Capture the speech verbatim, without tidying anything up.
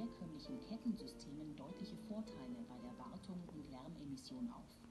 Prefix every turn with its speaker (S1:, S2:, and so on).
S1: herkömmlichen Kettensystemen deutliche Vorteile bei der Wartung und Lärmemission auf.